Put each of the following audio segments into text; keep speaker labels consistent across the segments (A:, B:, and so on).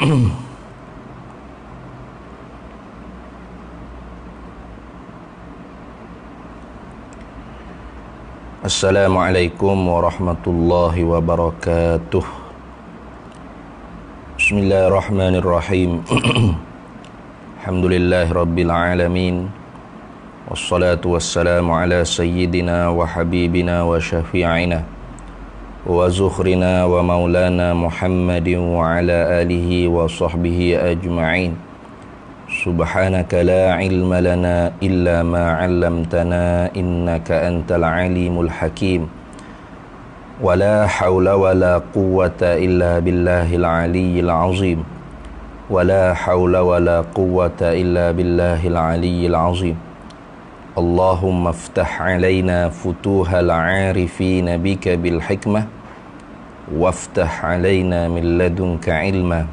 A: Assalamualaikum warahmatullahi wabarakatuh. Bismillahirrahmanirrahim. Alhamdulillahi rabbil alamin. Wassalatu wassalamu ala sayyidina wa habibina wa syafi'ina wa zukhrina wa maulana Muhammadin wa ala alihi wa sahbihi ajma'in. Subhanaka la ilma lana illa ma 'allamtana innaka antal alimul hakim. Wa la hawla wa la quwwata illa billahil aliyyil azim. Wa la hawla wa la quwwata illa billahil aliyyil azim. Allahumma iftah 'alaina futuhal 'arifin bika bil hikmah waftah 'alaina min ladunka 'ilma.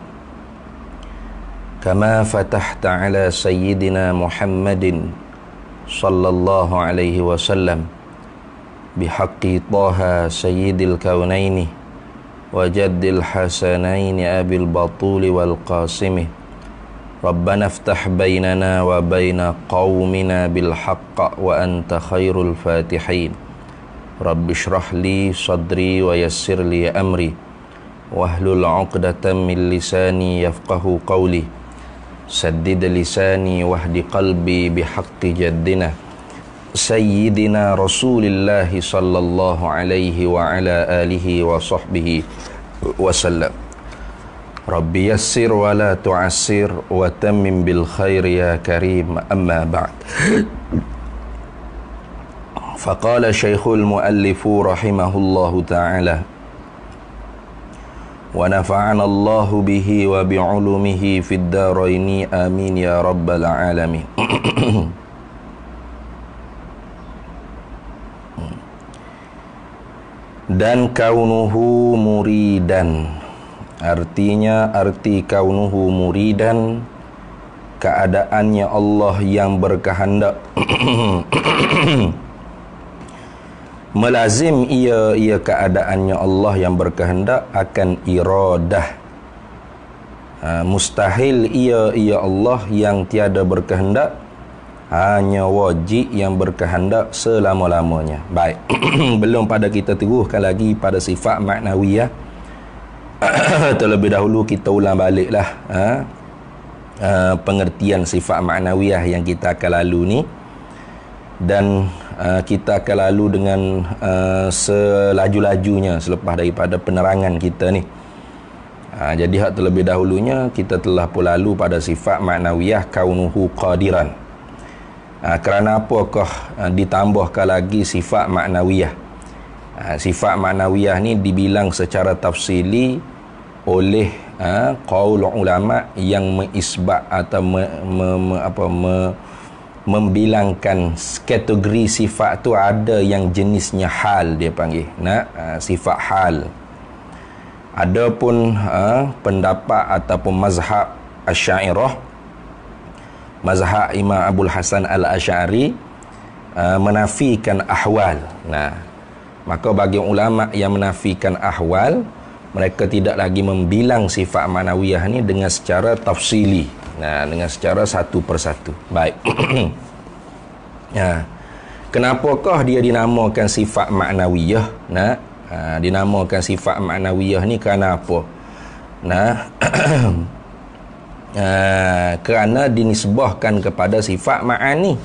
A: Kama fatahta ala sayyidina Muhammadin sallallahu alaihi wasallam bihaqqi Taha sayyidil kaunaini wa jaddil hasanaini abil batuli wal qasimi. Rabbana iftah bainana wa baina qaumina bil haqq wa anta khairul fatihin. Rabbi shrah li sadri wa yassir li amri wahlul 'uqdatam min lisani yafqahu qawli. Saddid lisani wahdi qalbi bihaqqi jaddina sayyidina Rasulillahi sallallahu alaihi wa ala alihi wa sahbihi wasallam. Rabbi yassir wa la tu'assir wa tammim bil khair ya karim, amma ba'd. Faqala syekhul muallifu rahimahullahu ta'ala wa nafa'ana Allahu bihi wa bi'ulumihi fid daraini amin ya rabbal alamin. Dan kaunuhu muridan, artinya arti kaunuhu muridan, keadaannya Allah yang berkehendak. Melazim ia keadaannya Allah yang berkehendak akan iradah. Mustahil ia Allah yang tiada berkehendak, hanya wajib yang berkehendak selama-lamanya. Baik. Belum pada kita teruskan lagi pada sifat maknawiyah. Terlebih dahulu kita ulang baliklah pengertian sifat maknawiyah yang kita akan lalu ni. Dan kita akan lalu dengan selaju-lajunya selepas daripada penerangan kita ni. Jadi hak terlebih dahulunya kita telah pun lalu pada sifat maknawiyah kaunuhu qadiran. Kerana apakah ditambahkan lagi sifat maknawiyah? Sifat maknawiyah ni dibilang secara tafsili oleh qaul ulama yang mengisbat atau membilangkan kategori sifat tu ada yang jenisnya hal, dia panggil sifat hal. Adapun pendapat ataupun mazhab Asy'ariyah, mazhab Imam Abul Hasan Al-Asy'ari menafikan ahwal. Maka bagi ulama yang menafikan ahwal, mereka tidak lagi membilang sifat manawiyah ni dengan secara tafsili, dengan secara satu persatu. Baik. Kenapakah dia dinamakan sifat maknawiyah? Dinamakan sifat maknawiyah ni kerana apa? Kerana dinisbahkan kepada sifat ma'ani.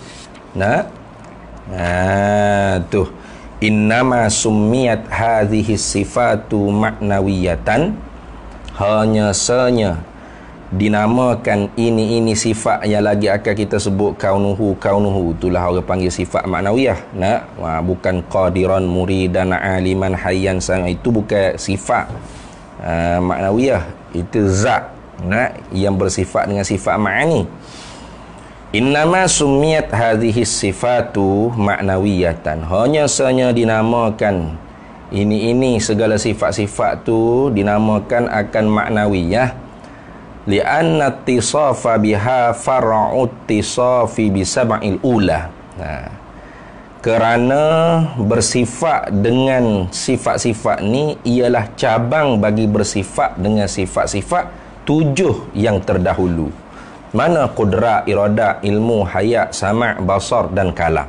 A: Tuh. Innama summiyat hadhihi sifatu maknawiyatan, hanya sahaja dinamakan ini sifat yang lagi akan kita sebut kaunuhu, itulah orang panggil sifat maknawiyah. Bukan qadiran, muridan, aliman, hayyan, itu bukan sifat maknawiyah, itu zat yang bersifat dengan sifat ma'ani. Innama summiyat hadhihi sifatu maknawiyatan, hanya sahaja dinamakan ini segala sifat-sifat tu dinamakan akan maknawiyah. Li'anna ittisafa biha far'u ittisafi bisab'il ula. Kerana bersifat dengan sifat-sifat ni ialah cabang bagi bersifat dengan sifat-sifat 7 yang terdahulu. Mana qudrat, iradah, ilmu, hayat, sama', basar dan kalam.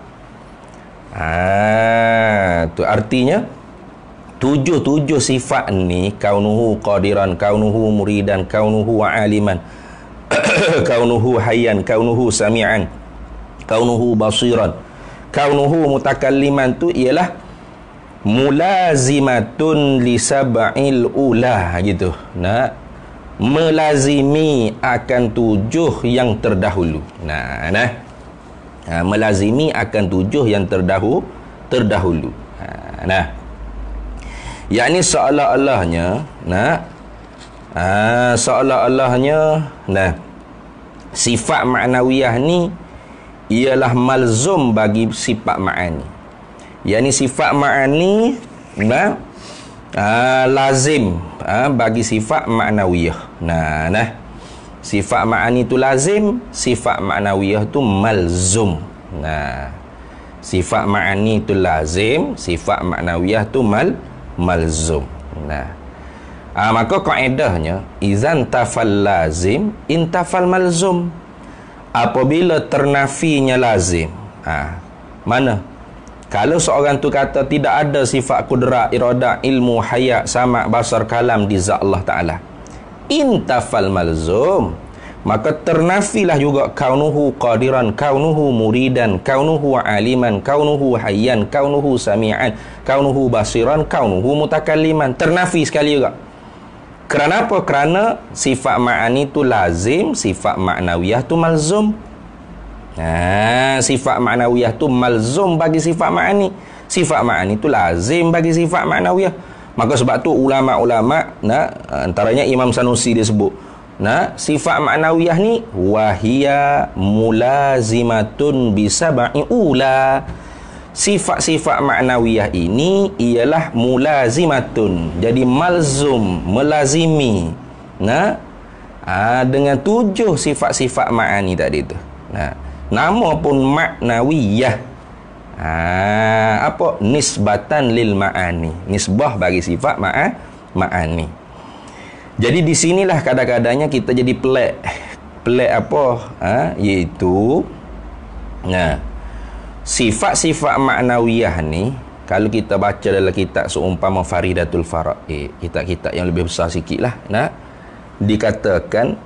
A: Tu artinya 7 sifat ni, kaunuhu qadiran, kaunuhu muridan, kaunuhu aliman, kaunuhu hayyan, kaunuhu sami'an, kaunuhu basiran, kaunuhu mutakalliman, tu ialah mulazimatun li sab'il ula, gitu. Melazimi akan 7 yang terdahulu. Melazimi akan 7 yang terdahulu. Yakni seolah-olahnya sifat ma'nawiyah ni ialah malzum bagi sifat ma'ani. Yakni sifat ma'ani lazim bagi sifat ma'nawiyah. Sifat ma'ani tu lazim, sifat ma'nawiyah tu malzum. Sifat ma'ani tu lazim, sifat ma'nawiyah tu malzum. Maka kaedahnya izan tafal lazim intafal malzum. Apabila ternafinya lazim, mana? Kalau seorang tu kata tidak ada sifat kudrat, iradah, ilmu, hayat, sama', basar, kalam di zat Allah Ta'ala, intafal malzum, maka ternafilah juga kaunuhu qadiran, kaunuhu muridan, kaunuhu aliman, kaunuhu hayyan, kaunuhu sami'an, kaunuhu basiran, kaunuhu mutakalliman. Ternafi sekali juga. Kerana apa? Kerana sifat ma'ani tu lazim, sifat ma'nawiyah tu malzum. Sifat ma'nawiyah tu malzum bagi sifat ma'ani, sifat ma'ani tu lazim bagi sifat ma'nawiyah. Maka sebab tu ulama-ulama, antaranya Imam Sanusi dia sebut, sifat ma'nawiyah ni wahia mulazimatun bisab'i ula. Sifat-sifat ma'nawiyah ini ialah mulazimatun, jadi malzum, melazimi dengan 7 sifat-sifat ma'ani tadi tu. Nama pun ma'nawiyah. Apa? Nisbatan lil ma'ani, nisbah bagi sifat ma'ani. Jadi di sinilah kadang-kadangnya kita jadi pelik apa? Iaitu sifat-sifat ma'nawiyah ni, kalau kita baca dalam kitab seumpama Faridatul Faraid, kitab-kitab yang lebih besar sikit lah, dikatakan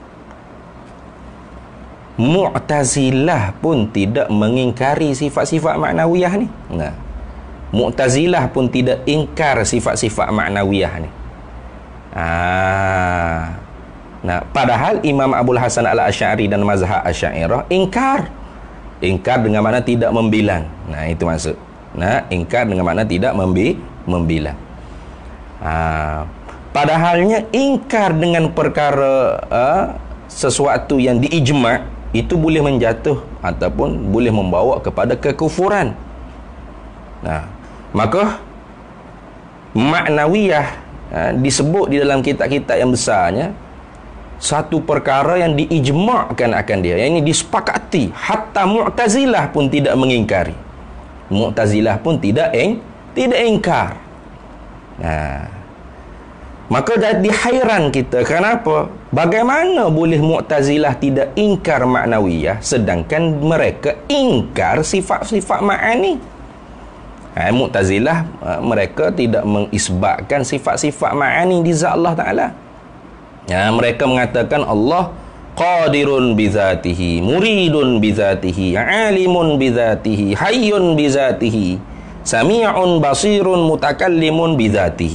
A: Mu'tazilah pun tidak mengingkari sifat-sifat ma'nawiyah ni. Mu'tazilah pun tidak ingkar sifat-sifat ma'nawiyah ni. Padahal Imam Abul Hasan Al-Asy'ari dan mazhab Asy'ariyah ingkar dengan makna tidak membilang. Itu maksud. Ingkar dengan makna tidak membilang. Padahalnya ingkar dengan perkara sesuatu yang diijma' itu boleh menjatuh ataupun boleh membawa kepada kekufuran. Maka ma'nawiyah disebut di dalam kitab-kitab yang besarnya satu perkara yang diijma'kan akan dia, yang ini disepakati. Hatta Mu'tazilah pun tidak mengingkari. Mu'tazilah pun tidak ingkar. Maka jadi hairan kita. Kenapa? Bagaimana boleh Mu'tazilah tidak ingkar ma'nawiyah sedangkan mereka ingkar sifat-sifat ma'ani? Mu'tazilah mereka tidak mengisbatkan sifat-sifat ma'ani di zat Allah Ta'ala. Mereka mengatakan Allah qadirun bizatihi, muridun bizatihi, alimun bizatihi, hayyun bizatihi, sami'un basirun mutakallimun bizatihi.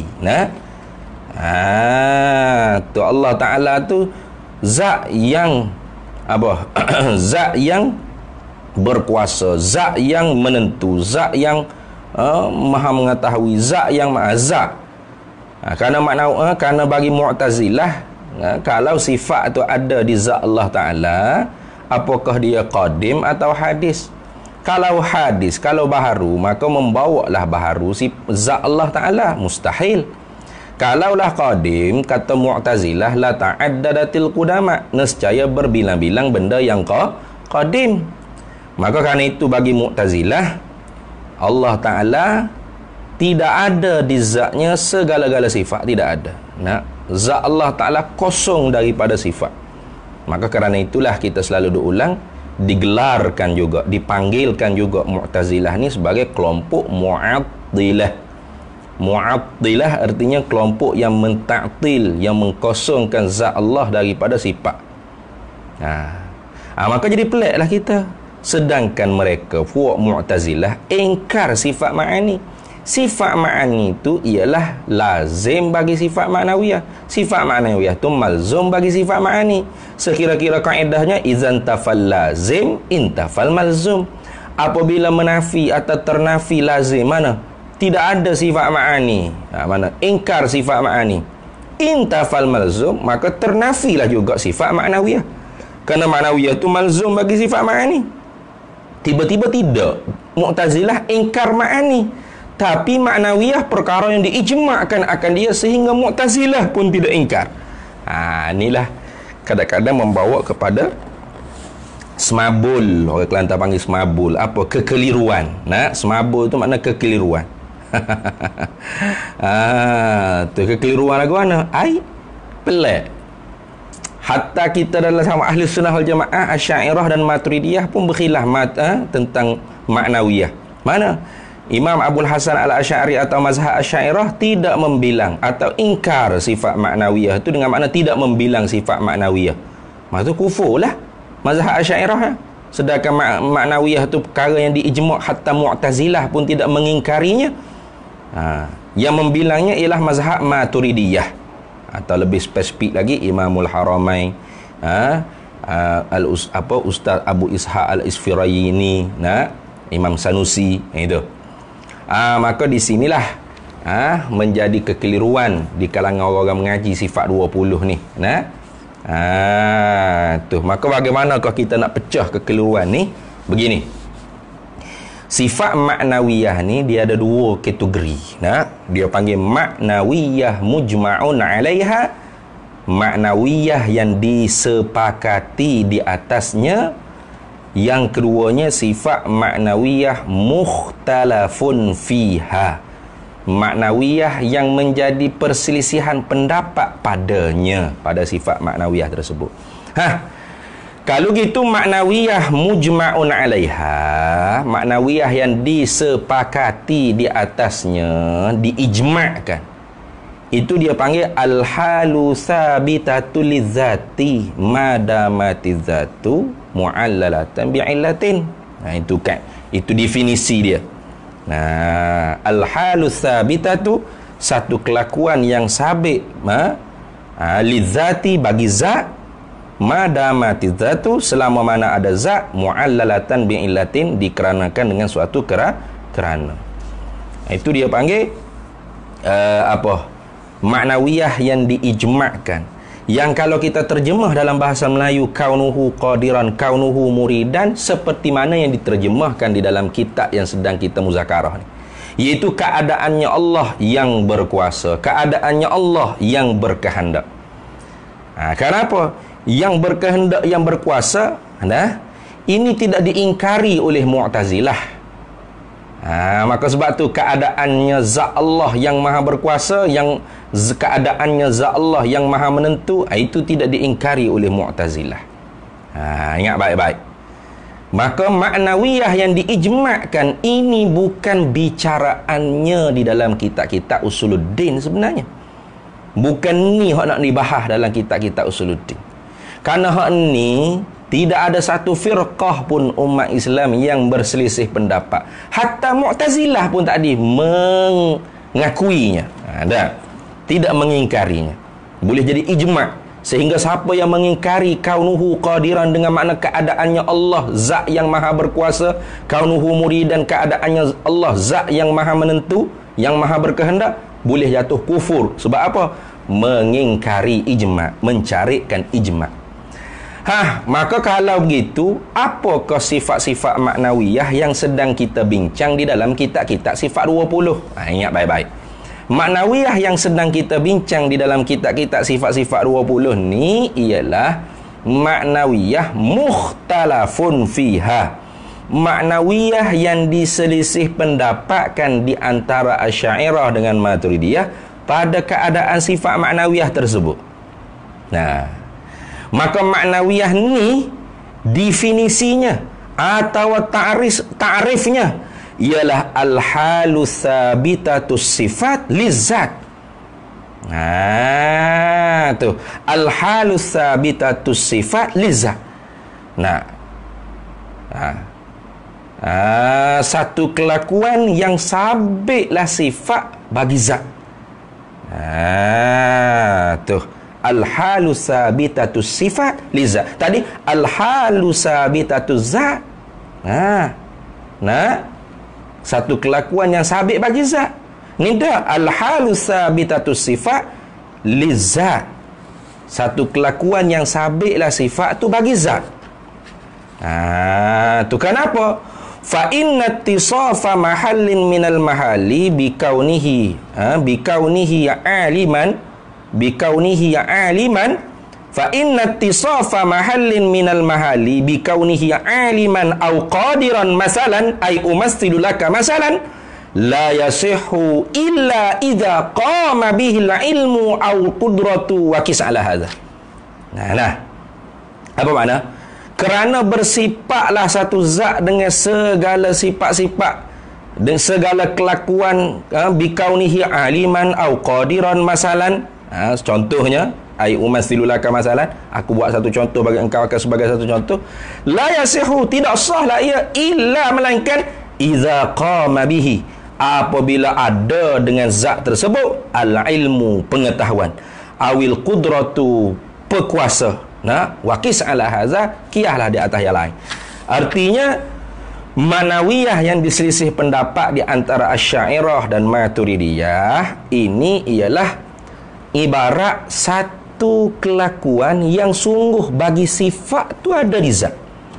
A: Tu Allah Ta'ala tu zat yang apa? Zat yang berkuasa, zat yang menentu, zat yang maha mengetahui, zat yang maha zat. Kerana bagi Mu'tazilah, kalau sifat tu ada di zat Allah Ta'ala, apakah dia qadim atau hadis? Kalau hadis, kalau baharu, maka membawalah baharu zat Allah Ta'ala. Mustahil. Kalaulah qadim, kata Mu'tazilah, la ta'addadatil qudama, nescaya berbilang-bilang benda yang qadim. Maka kerana itu bagi Mu'tazilah, Allah Ta'ala tidak ada di zatnya segala-gala sifat, tidak ada. Zat Allah Ta'ala kosong daripada sifat. Maka kerana itulah kita selalu diulang, digelarkan juga, dipanggilkan juga Mu'tazilah ni sebagai kelompok Mu'attilah. Mu'attilah artinya kelompok yang mentaktil, yang mengkosongkan zat Allah daripada sifat. Maka jadi peliklah kita. Sedangkan mereka puak Mu'tazilah ingkar sifat ma'ani. Sifat ma'ani itu ialah lazim bagi sifat ma'nawiyah. Sifat ma'nawiyah itu malzum bagi sifat ma'ani. Sekira-kira kaedahnya izan tafal lazim intafal malzum. Apabila menafi atau ternafi lazim, mana? Tidak ada sifat ma'ani. Mana? Ingkar sifat ma'ani. Intafal malzum, maka ternafilah juga sifat ma'nawiyah. Kerana ma'nawiyah itu malzum bagi sifat ma'ani. Tiba-tiba tidak. Mu'tazilah ingkar ma'ani. Tapi ma'nawiyah perkara yang diijma'kan akan dia sehingga Mu'tazilah pun tidak ingkar. Inilah kadang-kadang membawa kepada semabul. Orang Kelantan panggil semabul. Apa? Kekeliruan. Semabul tu makna kekeliruan. Tu kekeliruan lagu mana? Pelik. Hatta kita dalam sama ahli sunnah wal jamaah, Asy'ariyah dan Maturidiyah pun berkhilaf tentang ma'nawiyah. Mana? Imam Abul Hasan al-Asy'ari atau mazhab Asy'ariyah tidak membilang atau ingkar sifat ma'nawiyah itu dengan makna tidak membilang sifat ma'nawiyah. Maksud kufur lah mazhab Asy'ariyah. Sedangkan ma'nawiyah itu perkara yang diijma' hatta Mu'tazilah pun tidak mengingkarinya. Yang membilangnya ialah mazhab Maturidiyah, atau lebih spesifik lagi Imamul Haramain, Ustaz Abu Ishaq al-Isfirayini, Imam Sanusi, itu. Maka di sinilah menjadi kekeliruan di kalangan orang mengaji sifat 20 ni. Maka bagaimanakah kita nak pecah kekeliruan ni? Begini. Sifat ma'nawiyah ni dia ada dua kategori. Dia panggil ma'nawiyah mujma'un 'alaiha, ma'nawiyah yang disepakati di atasnya. Yang keduanya sifat ma'nawiyah mukhtalafun fiha, ma'nawiyah yang menjadi perselisihan pendapat padanya, pada sifat ma'nawiyah tersebut. Kalau gitu ma'nawiyah mujma'un 'alaiha, ma'nawiyah yang disepakati di atasnya, diijma'kan, itu dia panggil al-halu sabitatul lizzati madamatizzatu mu'allalatan bi'illatin. Itu kan, itu definisi dia. Al-halu sabitatu, satu kelakuan yang sabit, lizzati bagi zat, madamatizzatu selama mana ada zat, mu'allalatan bi'illatin dikarenakan dengan suatu kerana. Itu dia panggil ma'nawiyah yang diijma'kan. Yang kalau kita terjemah dalam bahasa Melayu, kaunuhu qadiran, kaunuhu muridan, seperti mana yang diterjemahkan di dalam kitab yang sedang kita muzakarah ni, iaitu keadaannya Allah yang berkuasa, keadaannya Allah yang berkehendak. Kenapa? Yang berkehendak, yang berkuasa, ini tidak diingkari oleh Mu'tazilah. Maka sebab tu keadaannya zat Allah yang maha berkuasa, yang keadaannya zat Allah yang maha menentu, itu tidak diingkari oleh Mu'tazilah. Ingat baik-baik. Maka ma'nawiyah yang diijma'kan ini bukan bicaraannya di dalam kitab-kitab Usuluddin sebenarnya. Bukan ni hak nak dibahas dalam kitab-kitab Usuluddin. Kerana hak ni tidak ada satu firqah pun umat Islam yang berselisih pendapat. Hatta Mu'tazilah pun tadi mengakuinya. Tidak mengingkarinya. Boleh jadi ijma'. Sehingga siapa yang mengingkari kaunuhu qadiran dengan makna keadaannya Allah zat yang maha berkuasa, kaunuhu muridan keadaannya Allah zat yang maha menentu, yang maha berkehendak, boleh jatuh kufur. Sebab apa? Mengingkari ijma', mencarikan ijma'. Maka kalau begitu, apakah sifat-sifat maknawiyah yang sedang kita bincang di dalam kitab-kitab sifat 20? Ingat baik-baik. Maknawiyah yang sedang kita bincang di dalam kitab-kitab sifat-sifat 20 ni ialah maknawiyah mukhtalafun fiha. Maknawiyah yang diselisih pendapatkan di antara Asy'ariyah dengan Maturidiyah, pada keadaan sifat maknawiyah tersebut. Nah, maka maknawiyah ni definisinya atau ta'rifnya ialah al-halu thabitatus sifat lizzat. Tu al-halu thabitatus sifat lizzat. Satu kelakuan yang sabitlah sifat bagi zat. Tu al-halu thabitatus sifat lizzat. Tadi al-halu thabitatus zat. Satu kelakuan yang sabit bagi zat. Ni dah al-halu thabitatus sifat lizzat. Satu kelakuan yang sabitlah sifat tu bagi zat. Tu kenapa? Fa inna ittisafa mahallin minal mahali bikaunihi aliman fa inna ittisafa mahallin minal mahali bikaunihi aliman aw qadiran masalan ay umassilu laka masalan la yasihhu illa idza qama bihi ilmu aw qudratu wa kis ala hadha. Apa makna? Kerana bersifatlah satu zat dengan segala sifat-sifat dan segala kelakuan bikaunihi aliman au qadiran masalan. Contohnya ai umasilulaka masalan, aku buat satu contoh bagi engkau akan sebagai satu contoh. La yasihu, tidak sahlah ia illa melainkan iza qama bihi, apabila ada dengan zat tersebut al ilmu, pengetahuan, awil qudratu, berkuasa. Wakis ala haza, kiyahlah di atas yang lain. Artinya manawiyah yang diselisih pendapat di antara Asy'ariyah dan Maturidiyah ini ialah ibarat satu kelakuan yang sungguh bagi sifat tu ada di zat.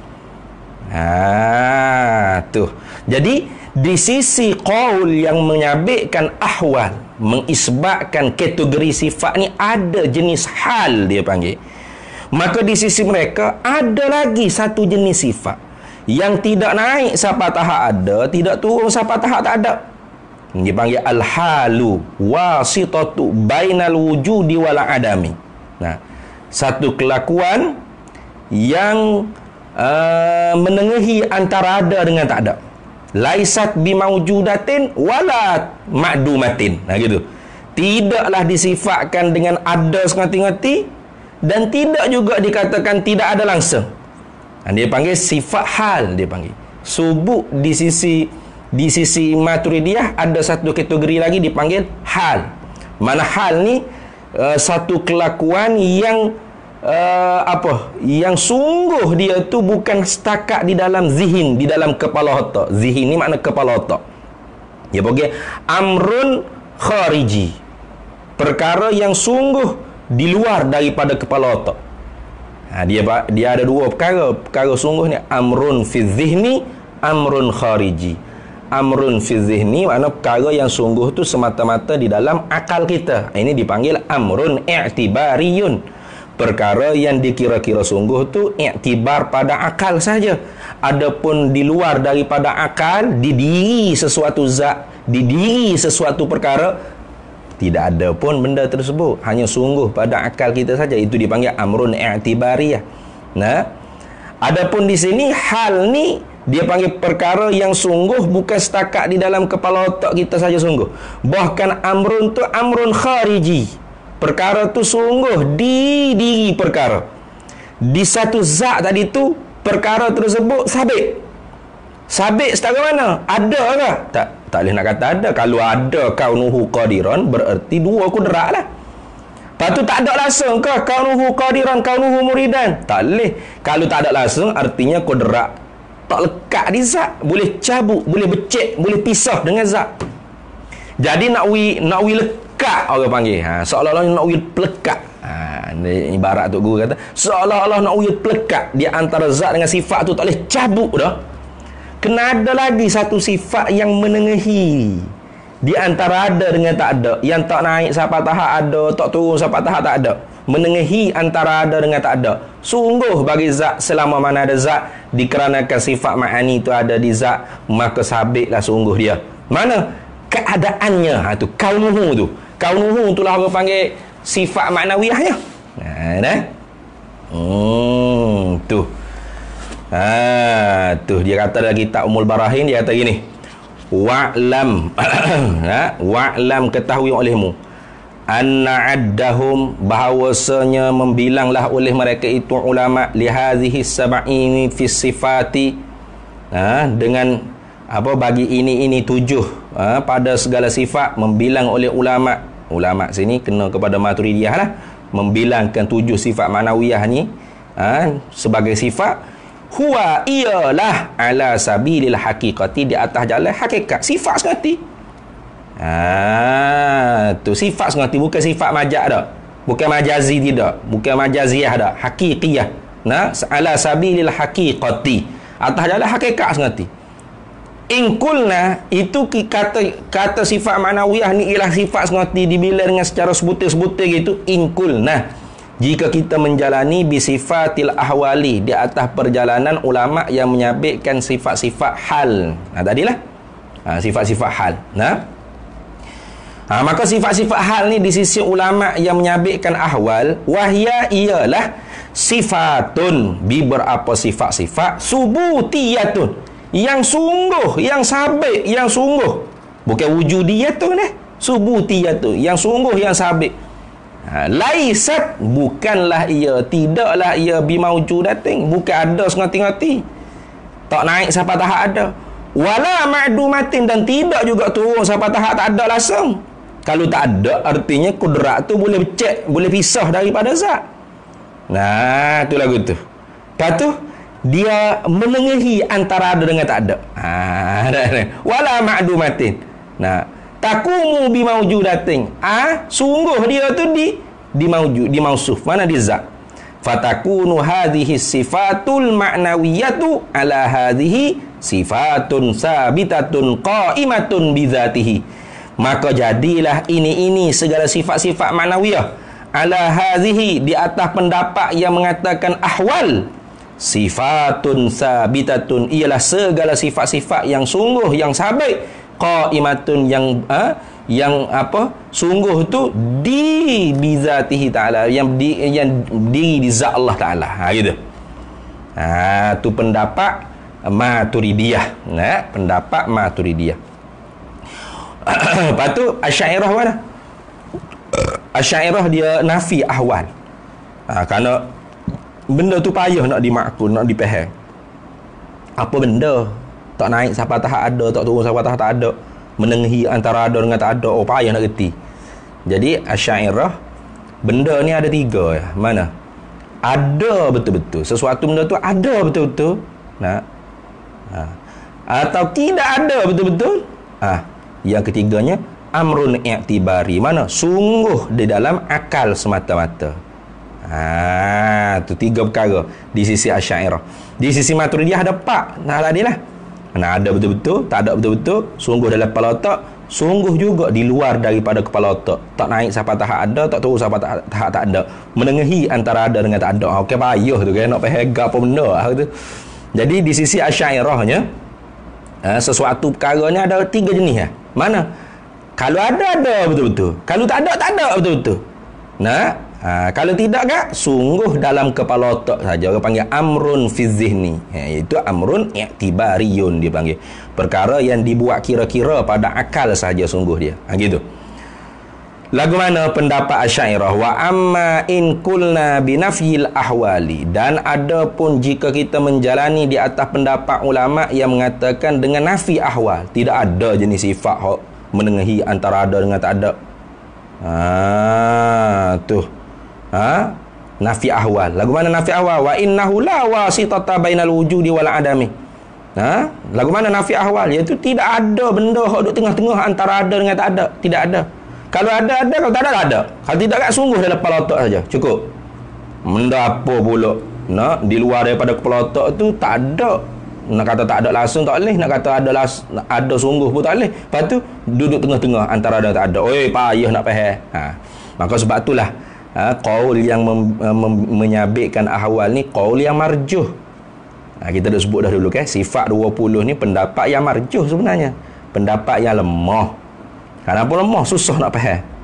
A: Jadi di sisi qaul yang menyabitkan ahwal, mengisbatkan kategori sifat ni ada jenis hal dia panggil. Maka di sisi mereka ada lagi satu jenis sifat yang tidak naik sampai tahap ada, tidak turun sampai tahap tak ada. Dia panggil al-halu wasitatu bainal wujudi wal adami. Satu kelakuan yang menengahi antara ada dengan tak ada. Laisat bimaujudatin wala ma'dumatin. Gitu. Tidaklah disifatkan dengan ada sengerti-ngerti dan tidak juga dikatakan tidak ada langsung. Dia panggil sifat hal, dia panggil. Subuk di sisi Maturidiyah ada satu kategori lagi dipanggil hal. Mana hal ni satu kelakuan yang yang sungguh dia tu bukan setakat di dalam zihin, di dalam kepala otak. Zihin ni makna kepala otak. Dia panggil amrun khariji, perkara yang sungguh di luar daripada kepala otak. Dia ada dua perkara sungguh ni, amrun fi zihni, amrun khariji. Amrun fi zihni makna perkara yang sungguh tu semata-mata di dalam akal kita. Ini dipanggil amrun i'tibariyun, perkara yang dikira-kira sungguh tu i'tibar pada akal saja. Adapun di luar daripada akal, di diri sesuatu zat, di diri sesuatu perkara, tidak ada pun benda tersebut, hanya sungguh pada akal kita saja. Itu dipanggil amrun i'tibariyah. Adapun di sini hal ni dia panggil perkara yang sungguh bukan setakat di dalam kepala otak kita saja sungguh. Bahkan amrun tu amrun khariji, perkara tu sungguh di diri perkara. Di satu zat tadi tu perkara tersebut sabit. Sabit setara mana? Ada ke? Tak boleh nak kata ada. Kalau ada kaunuhu qadiran, berarti dua kudrat lah. Lepas tu tak ada langsung ke kaunuhu qadiran, kaunuhu muridan? Tak boleh. Kalau tak ada langsung, artinya kudrat tak lekat di zat. Boleh cabut, boleh becek, boleh pisah dengan zat. Jadi nak lekat orang panggil. Seolah-olah nak pelekat. Ibarat tu guru kata, seolah-olah nak pelekat di antara zat dengan sifat tu, tak boleh cabut dah. Kena ada lagi satu sifat yang menengahi di antara ada dengan tak ada, yang tak naik sampai tahap ada, tak turun sampai tahap tak ada, menengahi antara ada dengan tak ada. Sungguh bagi zat, selama mana ada zat, dikarenakan sifat ma'ani itu ada di zat, maka sabitlah sungguh dia. Mana keadaannya, tu kaunuhu tu, Kaunuhu itulah orang panggil sifat maknawiyahnya. Dah. Tu. Tu dia kata dalam kitab Ummul Barahin, dia kata gini. Wa'lam wa'lam, ketahui olehmu, anna addahum, bahawasanya membilanglah oleh mereka itu ulama, lihadhihi sab'ini fi sifati, dengan apa, bagi ini 7 pada segala sifat, membilang oleh ulama sini kena kepada Maturidiyah lah, membilangkan 7 sifat manawiyah ni sebagai sifat. Huwa, ialah ala sabilil haqiqati, di atas jalan hakikat, sifat sekati. Tu sifat sekati, bukan sifat majaz dak, bukan majazi tidak, bukan majaziyah dak, haqiqiyah. Ala sabilil haqiqati, atas jalan hakikat sekati. In kulna, itu kata sifat manawiyah ni ialah sifat sekati dibilang dengan secara sebutir-sebutir gitu. In kulna, jika kita menjalani bisifatil ahwali, di atas perjalanan ulama yang menyabitkan sifat-sifat hal. Tadilah sifat-sifat hal. Maka sifat-sifat hal ni di sisi ulama yang menyabitkan ahwal, wahya, ialah sifatun, beberapa sifat-sifat subutiyatun, yang sungguh, yang sabit, yang sungguh, bukan wujudiyatun subutiyatun, yang sungguh, yang sabit. Laisat, bukanlah ia, tidaklah ia bimaujudatin, bukan ada sengerti-ngerti, tak naik sampai tahap ada. Wala ma'dumatin, dan tidak juga turun sampai tahap tak ada langsung. Kalau tak ada, artinya kudrat tu boleh cek, boleh pisah daripada zat. Tu lagu tu. Lepas tu dia menengahi antara ada dengan tak ada. Wala ma'dumatin, takumu bimaujudatin, sungguh dia tu di mausuf, mana di zat. Fatakunu hadhihi sifatul ma'nawiyatu ala hadhihi sifatun sabitatun qa'imatun bidzatihi. Maka jadilah ini segala sifat-sifat ma'nawiyah ala hadhihi, di atas pendapat yang mengatakan ahwal, sifatun sabitatun, ialah segala sifat-sifat yang sungguh, yang sabit, qaimatun, yang apa, sungguh tu di bizatihi ta'ala, yang diri di zat Allah ta'ala. Gitu. Tu pendapat Maturidiyah. Pendapat Maturidiyah. Lepas tu Asy'ariyah mana? Asy'ariyah dia nafi ahwal. Kerana benda tu payah nak dimakul, nak dipaham. Apa benda tak naik sampai tahap ada, tak turun sampai tahap tak ada, menengahi antara ada dengan tak ada, payah nak reti. Jadi Asy'ariyah, benda ni ada 3 ya. Mana? Ada betul-betul, sesuatu benda tu ada betul-betul, atau tidak ada betul-betul. Yang ketiganya amrun i'tibari, mana sungguh di dalam akal semata-mata. Tu 3 perkara di sisi Asy'ariyah. Di sisi Maturidiyah ada 4. Tadilah. Ada betul-betul, tak ada betul-betul, sungguh dalam kepala otak, sungguh juga di luar daripada kepala otak, tak naik sampai tahap ada, tak turun sampai tahap tak ada, menengahi antara ada dengan tak ada. Okey, payah tu kan nak faham apa benda tu. Jadi di sisi Asy'ariyahnya, sesuatu perkaranya ada 3 jenis. Mana? Kalau ada betul-betul, kalau tak ada betul-betul. Kalau tidak kak, sungguh dalam kepala otak saja. Orang panggil amrun fi zihni, iaitu amrun i'tibariyun, dia panggil perkara yang dibuat kira-kira pada akal saja, sungguh dia. Gitu. Lagu mana pendapat Asy'ariyah? Wa amma in kulna binafyil ahwali, dan ada pun jika kita menjalani di atas pendapat ulama yang mengatakan dengan nafi ahwal, tidak ada jenis sifat menengahi antara ada dengan tak ada. Nafi ahwal. Lagu mana nafi ahwal? Wa innahu la wasitata bainal wujudi wal adami. Lagu mana nafi ahwal? Iaitu tidak ada benda hok duduk tengah-tengah antara ada dengan tak ada. Tidak ada. Kalau ada, kalau tak ada, tak ada. Kalau tidak, kat sungguh dalam kepala otak saja. Cukup. Benda apa pula di luar daripada kepala otak tu tak ada. Nak kata tak ada langsung tak boleh, nak kata ada sungguh pun tak boleh. Lepas tu duduk tengah-tengah antara ada dan tak ada. Payah nak faham. Maka sebab itulah qaul yang menyabitkan ahwal ni qaul yang marjuh. Kita dah sebut dah dulu kan, sifat 20 ni pendapat yang marjuh sebenarnya. Pendapat yang lemah. Kenapa lemah? Susah nak faham.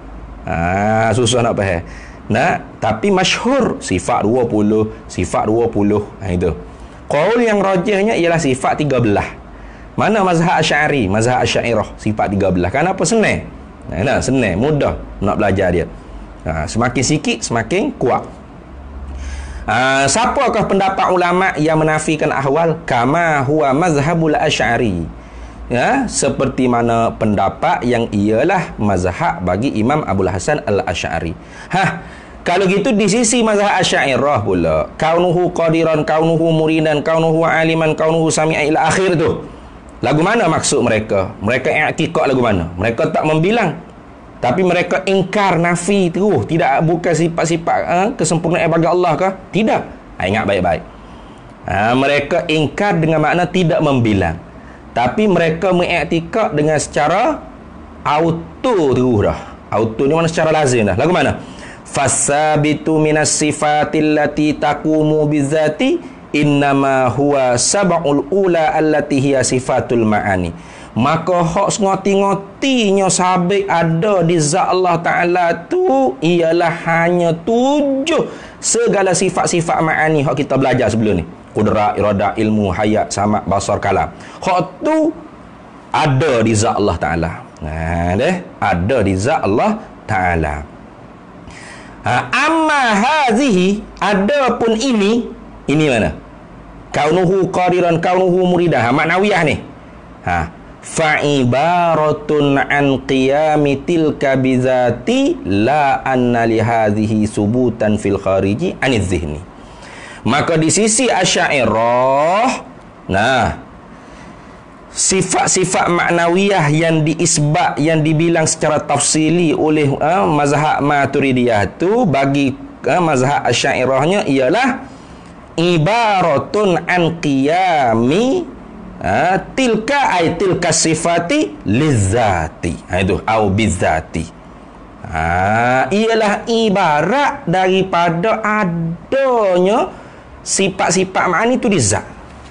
A: Susah nak faham. Tapi masyhur sifat 20, sifat 20. Itu. Qaul yang rajihnya ialah sifat 13. Mana mazhab Asy'ari, mazhab Asy'ariyah sifat 13. Kenapa senang? Senang, mudah nak belajar dia. Semakin sikit semakin kuat. Siapakah pendapat ulama yang menafikan ahwal? Kama huwa mazhabul Asy'ari. Seperti mana pendapat yang ialah mazhab bagi Imam Abul Hasan Al-Asy'ari. Kalau gitu di sisi mazhab Asy'ariyah pula, kaunuhu qadiran, kaunuhu muridan, kaunuhu aliman, kaunuhu sami'a ila akhir tu. Lagu mana maksud mereka? Mereka i'tiqad lagu mana? Mereka tak membilang, tapi mereka ingkar, nafi terus. Bukan sifat-sifat kesempurnaan bagi Allah kah? Tidak. Ingat baik-baik. Mereka ingkar dengan makna tidak membilang, tapi mereka mengiktikad dengan secara auto terus dah. Auto ni mana secara lazim dah. Lagu mana? Fasabitu minas sifatil lati taqumu bizati innama huwa sab'ul ula allati hiya sifatul ma'ani. Maka hak ngoti-ngotinya sabit ada di zat Allah Ta'ala tu ialah hanya 7 segala sifat-sifat ma'ani hak kita belajar sebelum ni. Qudrat, iradah, ilmu, hayat, sama', basar, kalam. Hak tu ada di zat Allah Ta'ala. Ada di zat Allah Ta'ala. Amma hazihi, adapun ini mana? Kaunuhu qadiran, kaunuhu muridah. Maknawiyah ni. Fa'ibaratun an qiyami tilka bizati la anna li hadhihi subutan fil khariji aniz zihni. Maka di sisi Asy'ariyah, sifat-sifat maknawiyah yang diisbat, yang dibilang secara tafsili oleh mazhab Maturidiyah tu, bagi mazhab Asy'ariyahnya ialah ibaratun an qiyami tilka sifati lizzati. Itu au bizati. Ialah ibarat daripada adanya sifat-sifat ma'ani tu di zat.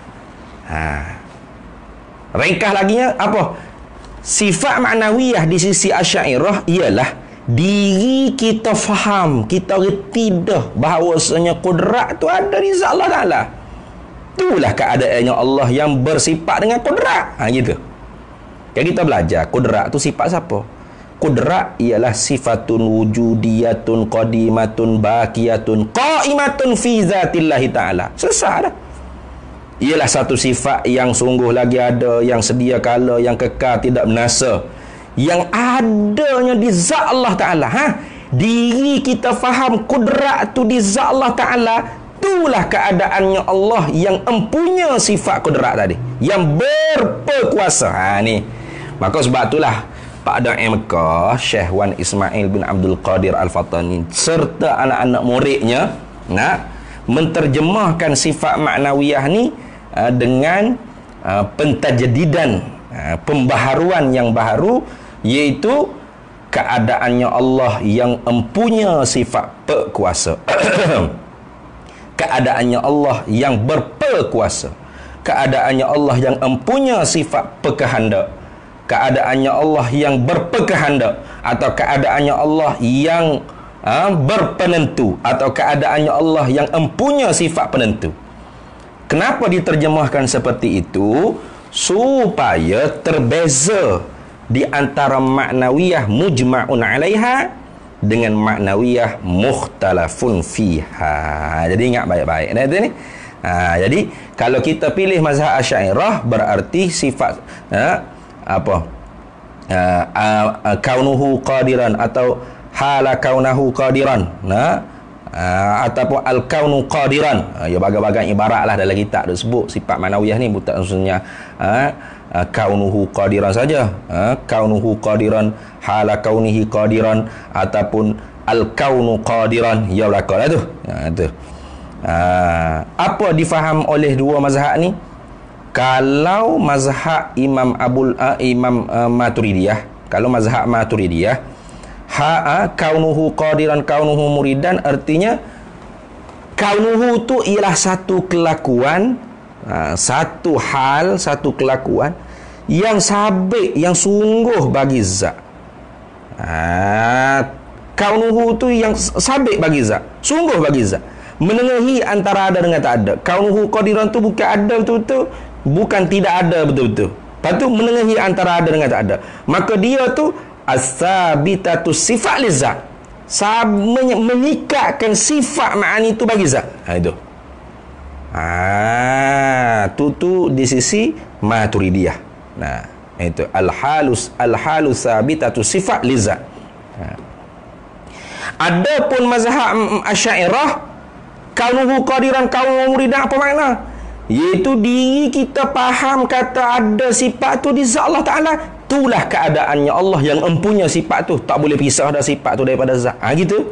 A: Ringkas laginya apa? Sifat maknawiyah di sisi Asy'ariyah ialah diri kita faham, kita reti dah bahawasanya kudrat tu ada di zat Allah Ta'ala. Itulah keadaannya Allah yang bersifat dengan kudrat. Gitu. Yang kita belajar, kudrat tu sifat siapa? Kudrat ialah sifatun wujudiyatun qadimatun baqiyatun qaimatun fi zatillahi ta'ala. Selesai dah. Ialah satu sifat yang sungguh lagi ada, yang sedia kala, yang kekal, tidak binasa, yang adanya di zat Allah Ta'ala. Diri kita faham kudrat tu di zat Allah Ta'ala. Itulah keadaannya Allah yang empunya sifat kudrat tadi, yang berperkuasa. Ni. Maka sebab itulah Pak Da'i Mekah, Syekh Wan Ismail bin Abdul Qadir Al-Fatani serta anak-anak muridnya menterjemahkan sifat maknawiyah ni dengan pentajdidan, pembaharuan yang baru, iaitu keadaannya Allah yang empunya sifat perkuasa. Keadaannya Allah yang berperkuasa, keadaannya Allah yang empunya sifat pekehendak, keadaannya Allah yang berpekehendak, atau keadaannya Allah yang berpenentu, atau keadaannya Allah yang empunya sifat penentu. Kenapa diterjemahkan seperti itu? Supaya terbeza di antara maknawiyah mujma'un 'alaiha dengan maknawiyah mukhtalafun fiha. Jadi ingat baik-baik ni. Jadi kalau kita pilih mazhab Asy'ariyah, berarti sifat kaunuhu qadiran atau hala kaunahu qadiran, ataupun al-kaunu qadiran. Ya bagai-bagai ibarat lah dalam kitab tu sebut sifat maknawiyah ni, bukan maksudnya kaunuhu qadiran saja. Kaunuhu qadiran, hala kaunihi qadiran, ataupun al-kaunu qadiran. Ya belakang lah tu. Apa difaham oleh dua mazhab ni? Kalau mazhab Imam Maturidiyah, kalau mazhab Maturidiyah, kaunuhu qadiran, kaunuhu muridan, artinya kaunuhu tu ialah satu kelakuan, satu hal, satu kelakuan yang sabit, yang sungguh bagi zat. Kaunuhu tu yang sabit bagi zat, sungguh bagi zat, menengahi antara ada dengan tak ada. Kaunuhu qadiran tu bukan ada betul-betul, bukan tidak ada betul-betul. Lepas tu menengahi antara ada dengan tak ada. Maka dia tu as-sabitatu sifat lizat, mengikatkan sifat ma'ani tu bagi zat. Itu. Tu di sisi Maturidiyah. Nah, itu al-halus sabitatu sifat lizat. Adapun mazhab Asy'ariyah, kaunuhu qadiran kaunuhu muridan, apa makna? Iaitu diri kita faham kata ada sifat tu di zat Allah Ta'ala, itulah keadaannya Allah yang empunya sifat tu, tak boleh pisah dah sifat tu daripada zat. Gitu.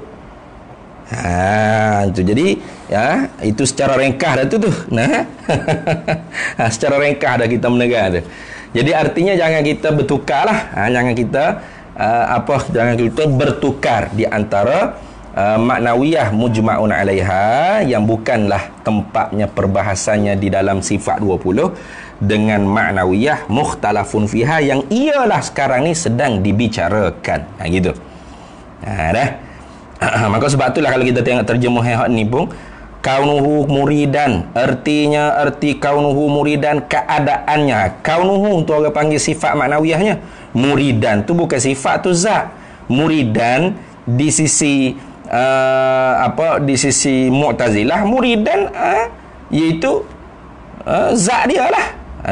A: Itu jadi ya, itu secara ringkas dah tu. Nah. Secara ringkas dah kita menegar tu. Jadi artinya jangan kita bertukarlah. Jangan kita jangan kita bertukar di antara maknawiyah mujma'un 'alaiha yang bukanlah tempatnya perbahasannya di dalam sifat 20 dengan maknawiyah mukhtalafun fiha yang ialah sekarang ni sedang dibicarakan. Gitu. Dah. Maka sebab itulah kalau kita tengok terjemahan ni pun, kaunuhu muridan, arti kaunuhu muridan keadaannya. Kaunuhu tu orang panggil sifat maknawiyahnya. Muridan tu bukan sifat tu zat. Muridan di sisi di sisi Mu'tazilah, muridan iaitu zat dia lah.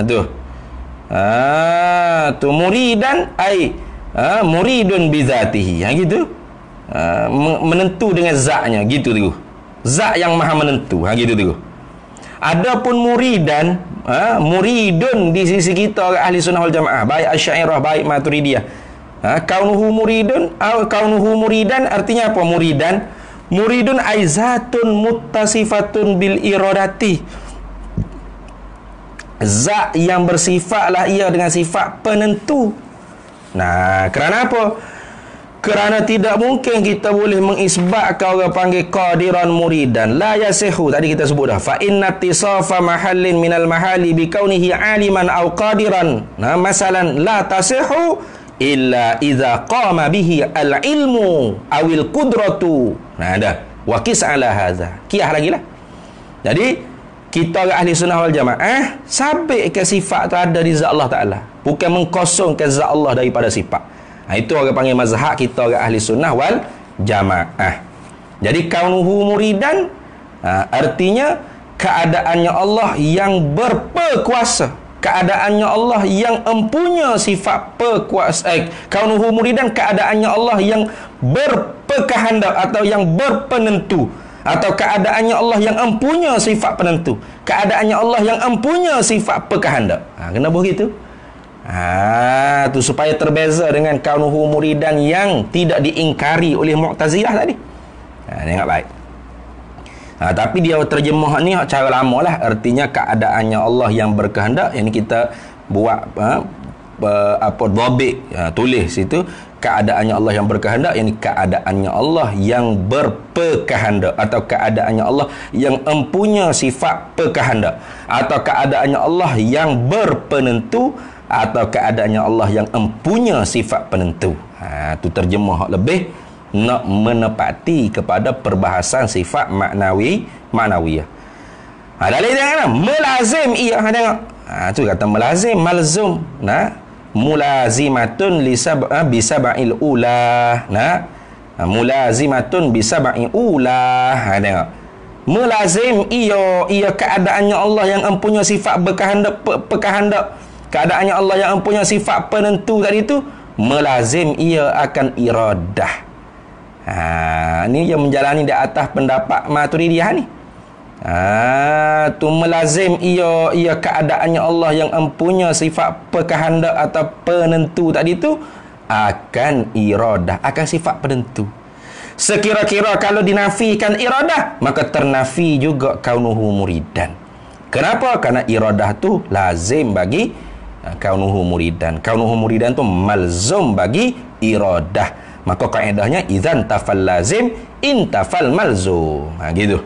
A: Tu muridan muridun bizatihi. Gitu. Menentu dengan zatnya, gitu tu. Zat yang maha menentu. Gitu tu. Adapun muridan, muridun di sisi kita orang ahli sunnah wal jamaah, baik Asy'ariyah baik Maturidiyah. Kaunuhu muridun atau kaunuhu muridan artinya apa? Muridun aizatun muttasifatun bil iradati. Zat yang bersifatlah ia dengan sifat penentu. Nah, kerana apa? Kerana tidak mungkin kita boleh mengisbatkan orang panggil qadiran muridan. La yasihu, tadi kita sebut dah. Fa inna tisafa mahallin minal mahali bi kaunihi aliman aw qadiran. Nah, masalan la tasihu illa idza qama bihi al-ilmu awil qudratu. Nah, dah. Wa qis ala hadza. Qiyas lagi lah. Jadi kita orang ahli sunnah wal jamaah sabitkan sifat tu ada di zat Allah Ta'ala, bukan mengkosongkan zat Allah daripada sifat. Itu orang panggil mazhab kita orang ahli sunnah wal jamaah. Jadi kaunuhu muridan artinya keadaannya Allah yang berperkuasa, keadaannya Allah yang empunya sifat perkuasa. Kaunuhu muridan keadaannya Allah yang berkehendak atau yang berpenentu, atau keadaannya Allah yang empunya sifat penentu, keadaannya Allah yang empunya sifat perkehendak. Kenapa begitu? Tu supaya terbeza dengan kaunuhu muridan yang tidak diingkari oleh Mu'tazilah tadi. Tengok baik. Tapi dia terjemah ni cara lama lah. Artinya keadaannya Allah yang berkehendak. Yang ni kita buat dhabit, tulis situ. Keadaannya Allah yang berkehendak, yang ni keadaannya Allah yang berperkehendak, atau keadaannya Allah yang empunya sifat perkehendak, atau keadaannya Allah yang berpenentu, atau keadaannya Allah yang empunya sifat penentu. Tu terjemah lebih nak menepati kepada perbahasan sifat maknawiyah. Dalil tengok, melazim ia. Tengok. Tu kata melazim, malzum. Mulazimatun bisab'il ula. Mulazimatun bisab'il ula. Tengok. Melazim ia keadaannya Allah yang empunya sifat perkehendak, keadaannya Allah yang empunya sifat penentu tadi tu, melazim ia akan iradah. Ni yang menjalani di atas pendapat Maturidiyah ni. Tu melazim ia keadaannya Allah yang empunya sifat perkehendak atau penentu tadi tu akan iradah, akan sifat penentu. Sekira-kira kalau dinafikan iradah, maka ternafi juga kaunuhu muridan. Kenapa? Karena iradah tu lazim bagi kaunuhu muridan. Kaunuhu muridan tu malzum bagi iradah. Maka kaedahnya idzan tafal lazim intafal malzum. Gitu.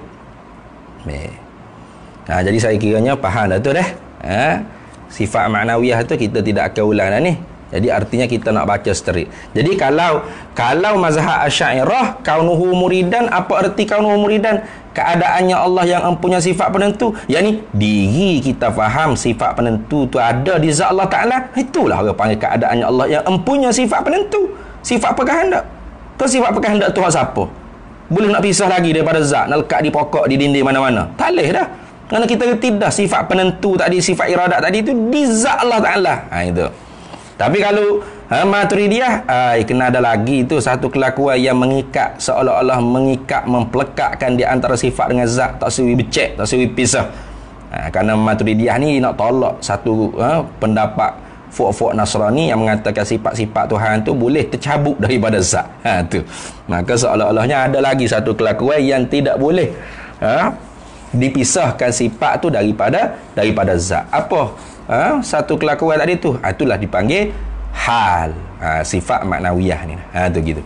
A: Jadi saya kiranya faham dah tu dah. Sifat maknawiyah tu kita tidak akan ulang dah ni. Jadi artinya kita nak baca straight. Jadi kalau mazhab Asy'ariyah kaunuhu muridan, apa erti kaunuhu muridan? Keadaannya Allah yang mempunyai sifat penentu. Yakni diri kita faham sifat penentu tu ada di zat Allah Taala. Itulah orang panggil keadaannya Allah yang mempunyai sifat penentu. Sifat berkehendak. Tu sifat berkehendak tu hak siapa? Boleh nak pisah lagi daripada zat, nak lekat di pokok, di dinding mana-mana. Tak boleh dah. Kerana kita tidak sifat penentu tadi, sifat iradat tadi tu di zat Allah Taala. Itu. Tapi kalau Maturidiyah, kena ada lagi tu satu kelakuan yang mengikat, seolah-olah mengikat, memplekatkan di antara sifat dengan zat, tak sewi becek, tak sewi pisah. Kerana Maturidiyah ni nak tolak satu pendapat fok-fok Nasrani yang mengatakan sifat-sifat Tuhan tu boleh tercabut daripada zat. Tu. Maka seolah-olahnya ada lagi satu kelakuan yang tidak boleh dipisahkan sifat tu daripada zat. Apa? Satu kelakuan tadi tu, itulah dipanggil hal, sifat maknawiyah ni. Tu gitu.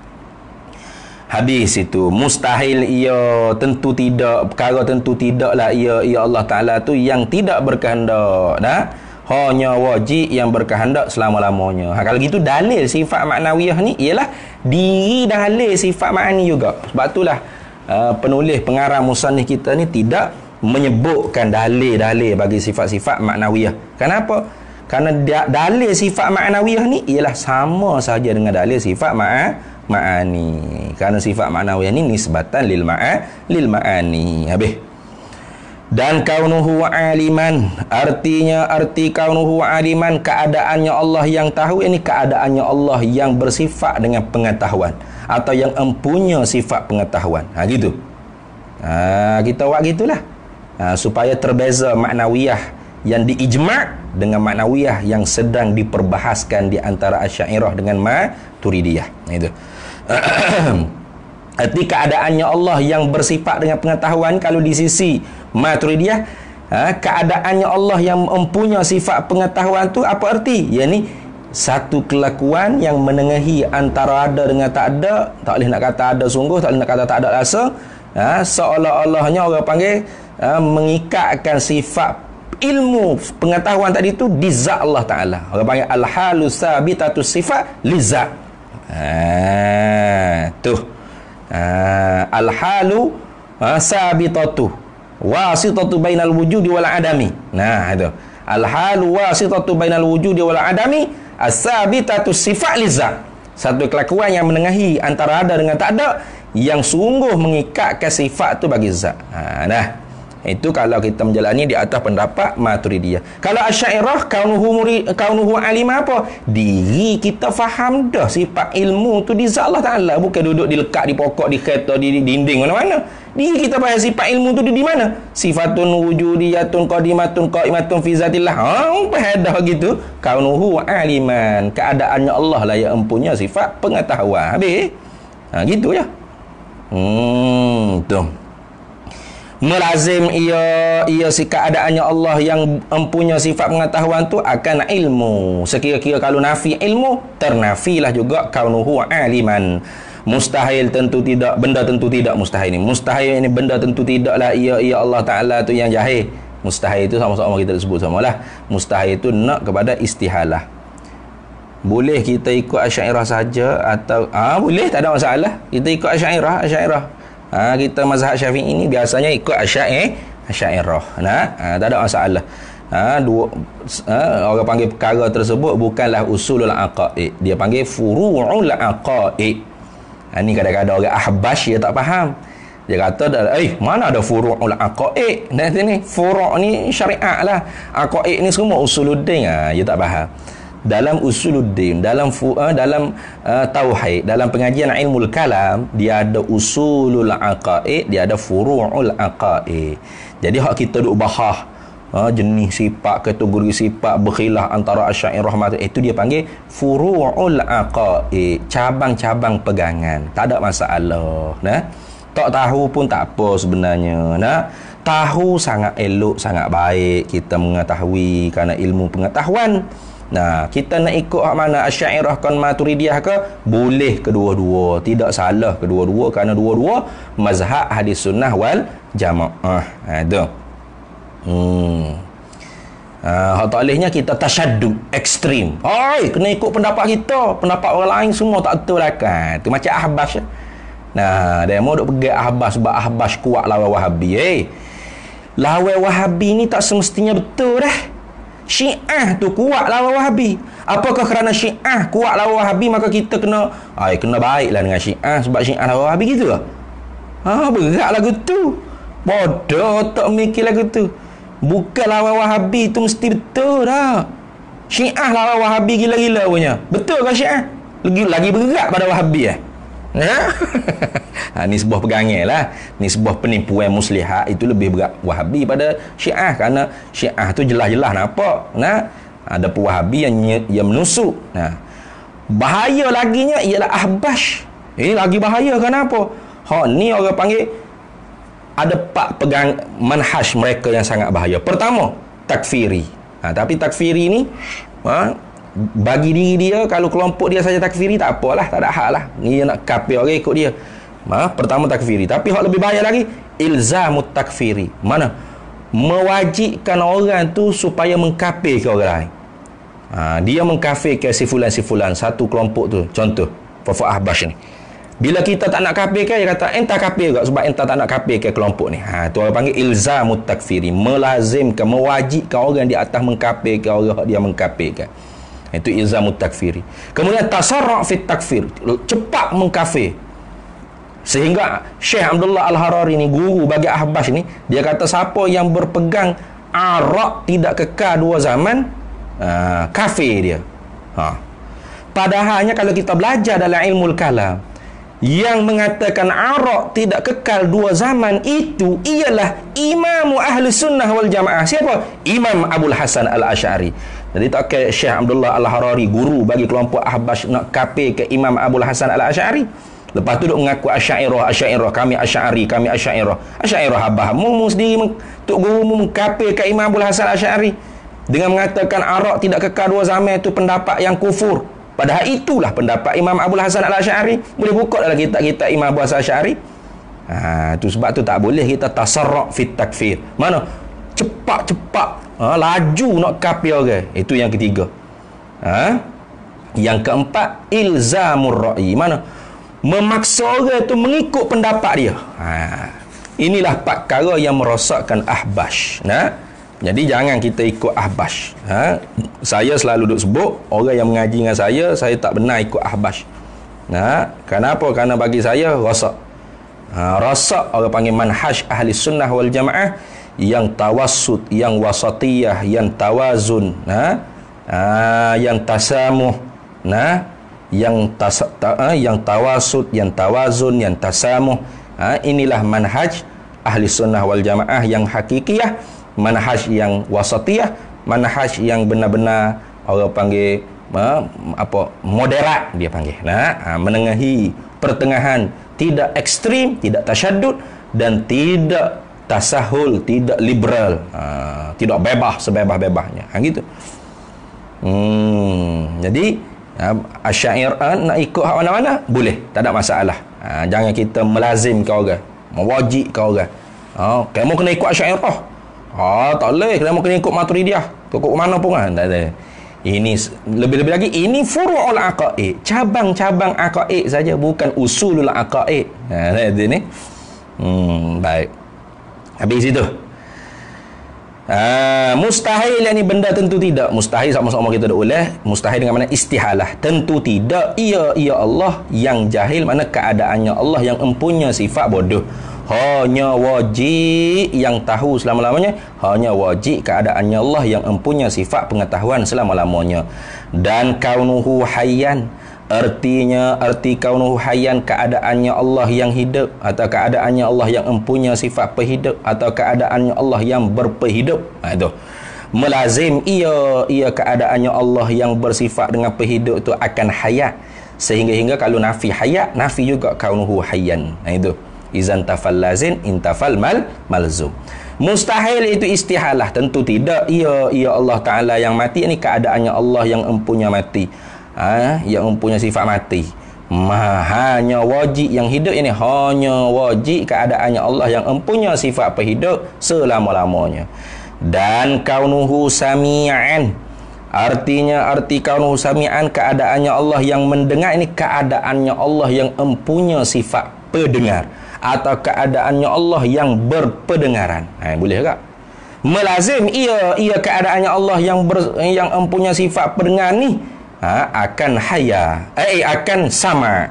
A: Habis itu mustahil ia, tentu tidak, perkara tentu tidaklah ia Allah Taala tu yang tidak berkehendak, hanya wajib yang berkehendak selama-lamanya. Kalau gitu dalil sifat maknawiyah ni ialah diri dalil sifat makni juga. Sebab itulah penulis pengarang musannif kita ni tidak menyebutkan dalil-dalil bagi sifat-sifat maknawiyah. Kenapa? Kerana dalil sifat maknawiyah ni ialah sama saja dengan dalil sifat ma'ani. Kerana sifat maknawiyah ni nisbatan lil ma'ani. Habis. Dan kaunuhu aliman, arti kaunuhu aliman, keadaannya Allah yang tahu, ini keadaannya Allah yang bersifat dengan pengetahuan atau yang mempunyai sifat pengetahuan. Gitu. Kita buat gitulah. Supaya terbeza maknawiyah yang diijma' dengan maknawiyah yang sedang diperbahaskan di antara Asy'ariyah dengan Maturidiyah. Itu. Arti keadaannya Allah yang bersifat dengan pengetahuan, kalau di sisi Maturidiyah, keadaannya Allah yang mempunyai sifat pengetahuan tu apa arti? Yakni satu kelakuan yang menengahi antara ada dengan tak ada. Tak boleh nak kata ada sungguh, tak boleh nak kata tak ada rasa. Seolah-olahnya orang panggil mengikatkan sifat ilmu pengetahuan tadi tu di zat Allah Ta'ala. Orang panggil al-halu sabitatus sifat li zat. Tu al-halu sabitatu wasitatu bainal wujudi wal adami. Itu al-halu wasitatu bainal wujudi wal adami as-sabitatus sifat li zat. Satu kelakuan yang menengahi antara ada dengan tak ada, yang sungguh mengikatkan sifat tu bagi zat. Itu kalau kita menjalani di atas pendapat Maturidiyah. Kalau Asy'ariyah kaunuhu alim apa? Diri kita faham dah sifat ilmu tu di zat Allah Taala, bukan duduk dilekat di pokok, di kereta, di dinding mana-mana. Diri kita faham sifat ilmu tu di mana? Sifatun wujudiyatun qadimatun qaimatun fi zatillah. Dah gitu. Kaunuhu aliman, keadaannya Allah lah yang mempunyai sifat pengetahuan. Habis. Gitu ya. Tu. Melazim ia si keadaannya Allah yang mempunyai sifat pengetahuan tu akan ilmu. Sekira-kira kalau nafi ilmu, ternafilah juga kaunuhu aliman. Mustahil tentu tidak, benda tentu tidak mustahil ni. Mustahil ini benda tentu tidaklah ia Allah Ta'ala tu yang jahil. Mustahil itu sama-sama kita sebut samalah. Mustahil itu nak kepada istihalah. Boleh kita ikut Asy'ariyah saja atau boleh, tak ada masalah. Kita ikut Asy'ariyah. Kita mazhab Syafi'i ini biasanya ikut Asy'ariyah. Tak ada masalah. Orang panggil perkara tersebut bukanlah usulul aqaid, dia panggil furu'ul aqaid. Ni kadang-kadang orang ahbash dia tak faham. Dia kata mana ada furu'ul aqaid? Ni furu' ni syariat lah. Aqaid ni semua usuluddin. Dia tak faham. Dalam usuluddin, dalam tauhid, dalam pengajian ilmu kalam, dia ada usulul aqaid, dia ada furu'ul aqaid. Jadi hak kita duk bahas jenis sifat, kategori sifat berkhilaf antara Asy'ariyah, itu dia panggil furu'ul aqaid, cabang-cabang pegangan. Tak ada masalah. Tak tahu pun tak apa sebenarnya. Tahu sangat elok, sangat baik kita mengetahui kerana ilmu pengetahuan. Kita nak ikut hak mana, Asy'ariyah kan Maturidiyah ke? Boleh kedua-dua, tidak salah kedua-dua, kerana dua-dua mazhab ahli sunnah wal jamaah. Itu. Hak tak bolehnya kita tasyaddud, ekstrim. Oi, kena ikut pendapat kita, pendapat orang lain semua tak betul lah kan. Tu macam Ahbas. Nah, demo duk pegang Ahbas sebab Ahbas kuat lawan Wahabi. Lawan Wahabi ni tak semestinya betul dah. Syiah tu kuat lawan Wahabi. Apakah kerana Syiah kuat lawan Wahabi maka kita kena kena baiklah dengan Syiah sebab Syiah lawan Wahabi gitu ke? Berat lagu tu. Bodoh tak mikir lagu tu. Bukan lawan Wahabi tu mesti betul dah. Syiah lawan Wahabi gila-gila punya. Betul ke Syiah? Lagi berat pada Wahabi ni sebuah pegangan lah. Ni sebuah penipuan muslihat. Itu lebih berat Wahabi pada Syiah. Kerana Syiah tu jelas-jelas nampak. Ada pun Wahabi yang menusuk. Bahaya laginya ialah Ahbas. Ini lagi bahaya. Kenapa? Ni orang panggil ada 4 pegang manhaj mereka yang sangat bahaya. Pertama, takfiri. Tapi takfiri ni bagi diri dia, kalau kelompok dia saja takfiri tak apalah, tak ada hal lah. Ni nak kafir orang ikut dia. Pertama takfiri. Tapi hak lebih bahaya lagi, ilzamut takfiri. Mana? Mewajibkan orang tu supaya mengkafirkan orang lain. Dia mengkafirkan si fulan satu kelompok tu. Contoh, Fafak Ahbas ni. Bila kita tak nak kafirkan, dia kata entah kafir juga sebab entah tak nak kafirkan kelompok ni. Tu orang panggil ilzamut takfiri, melazimkan, mewajibkan orang di atas mengkafirkan orang dia mengkafirkan. Itu ilzamut takfiri. Kemudian tasarru' fit takfir, cepat mengkafir. Sehingga Syekh Abdullah Al-Harari ni, guru bagi Ahbas ni, dia kata siapa yang berpegang arak tidak kekal 2 zaman, kafir dia. Padahalnya kalau kita belajar dalam ilmu kalam, yang mengatakan arak tidak kekal 2 zaman itu ialah Imam Ahli Sunnah wal Jamaah. Siapa? Imam Abul Hasan Al-Asy'ari. Jadi tak kira Syekh Abdullah Al-Harari, guru bagi kelompok Ahbas, nak kafir ke Imam Abul Hasan Al-Asy'ari. Lepas tu duk mengaku Asy'ariyah, kami Asy'ariyah. Asy'ariyah habahmu sendiri tok gurumu mengkafir ke Imam Abul Hasan Al-Asy'ari dengan mengatakan arak tidak kekal 2 zaman itu pendapat yang kufur. Padahal itulah pendapat Imam Abul Hasan Al-Asy'ari. Boleh buka dalam kitab-kitab Imam Abul Hasan Al-Asy'ari. Tu sebab tu tak boleh kita tasarru' fit takfir. Mana? Cepat-cepat laju nak kafir orang. Itu yang ketiga. Yang keempat, ilzamur ra'i. Mana? Memaksa orang tu mengikut pendapat dia. Inilah 4 perkara yang merosakkan Ahbas. Jadi jangan kita ikut Ahbas. Saya selalu duk sebut, orang yang mengaji dengan saya tak benar ikut Ahbas. Kenapa? Kerana bagi saya rosak. Rosak orang panggil manhaj Ahli Sunnah wal Jamaah yang tawassut, yang wasatiyah, yang tawazun, yang tasamuh, yang tawassut, yang tawazun, yang tasamuh. Inilah manhaj Ahli Sunnah wal Jamaah yang hakikiyah, manhaj yang wasatiyah, manhaj yang benar-benar orang panggil moderat dia panggil. Menengahi, pertengahan, tidak ekstrim, tidak tasyaddud dan tidak tasahul, tidak liberal, tidak bebas sebebas-bebasnya. Gitu. Jadi Asy'ariyah nak ikut hak mana-mana boleh, tak ada masalah. Jangan kita melazimkan orang, mewajibkan orang. Kamu kena ikut Asy'ariyah. Tak boleh, kena ikut Maturidiyah. Ikut mana pun kan. Tak ada. Ini lebih-lebih lagi, ini furu'ul aqaid, cabang-cabang aqaid saja, bukan usulul aqaid. Itu ni. Baik. Habis itu. Mustahil yang ni benda tentu tidak. Mustahil sama-sama kita dah boleh. Mustahil dengan mana istihalah. Tentu tidak. Ia Allah yang jahil, mana keadaannya Allah yang empunya sifat bodoh. Hanya wajib yang tahu selama-lamanya, hanya wajib keadaannya Allah yang empunya sifat pengetahuan selama-lamanya. Dan kaunuhu hayyan, arti kaunuhu hayyan, keadaannya Allah yang hidup, atau keadaannya Allah yang empunya sifat pehidup, atau keadaannya Allah yang berpehidup. Itu melazim ia keadaannya Allah yang bersifat dengan pehidup itu akan hayat, sehingga kalau nafi hayat, nafi juga kaunuhu hayyan. Itu izan tafal lazin intafal malzum. Mustahil itu istihalah, tentu tidak. Ia Allah Ta'ala yang mati, ini keadaannya Allah yang empunya mati, yang empunya sifat mati. Hanya wajib yang hidup, ini hanya wajib keadaannya Allah yang empunya sifat perhidup selama-lamanya. Dan kaunuhu sami'an, artinya arti kaunuhu sami'an, keadaannya Allah yang mendengar, ini keadaannya Allah yang empunya sifat pendengar, atau keadaannya Allah yang berpendengaran. Boleh tak? Melazim ia keadaannya Allah yang empunya sifat pendengar ni akan akan sama.